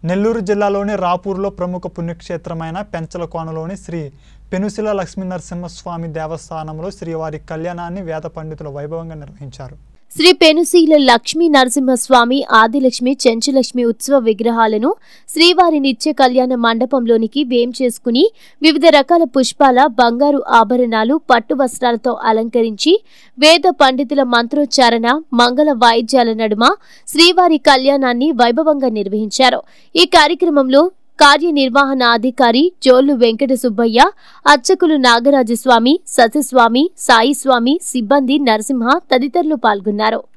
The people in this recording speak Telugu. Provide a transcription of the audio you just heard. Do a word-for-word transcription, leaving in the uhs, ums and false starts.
నెల్లూరు జిల్లాలోని రాపూర్లో ప్రముఖ పుణ్యక్షేత్రమైన పెంచలకోనలోని శ్రీ పెనుసిల లక్ష్మీనరసింహస్వామి దేవస్థానంలో శ్రీవారి కళ్యాణాన్ని వేద పండితుల వైభవంగా నిర్వహించారు. శ్రీ పెనుసిల లక్ష్మీ నరసింహస్వామి ఆదిలక్ష్మి చెంచులక్ష్మి ఉత్సవ విగ్రహాలను శ్రీవారి నిత్య కళ్యాణ మండపంలోనికి వేం చేసుకుని వివిధ రకాల పుష్పాల బంగారు ఆభరణాలు పట్టు వస్త్రాలతో అలంకరించి వేద పండితుల మంత్రోచ్చారణ మంగళ వాయిద్యాల నడుమ శ్రీవారి కళ్యాణాన్ని వైభవంగా నిర్వహించారు. ఈ కార్యక్రమంలో కార్యనిర్వహణాధికారి జోళ్లు వెంకట సుబ్బయ్య, అర్చకులు నాగరాజస్వామి, సతీస్వామి, సాయిస్వామి, సిబ్బంది నరసింహ తదితరులు పాల్గొన్నారు.